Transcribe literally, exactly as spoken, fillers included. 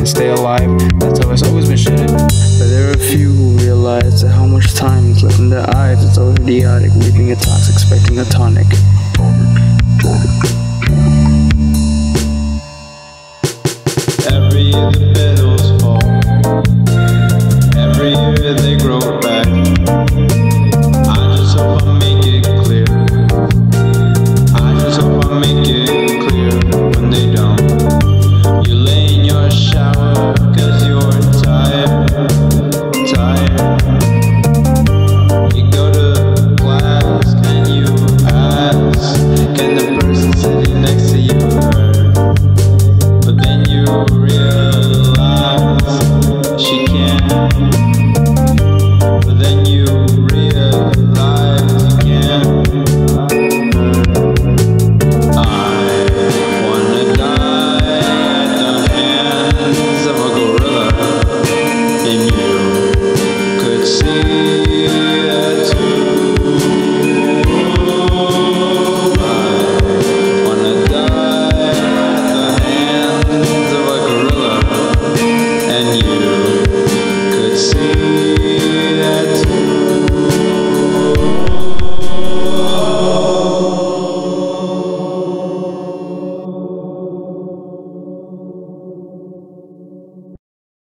can stay alive. That's how it's always been shitted. But there are a few who realize that how much time is left in their eyes. It's always idiotic, leaving a tox, expecting a tonic. Every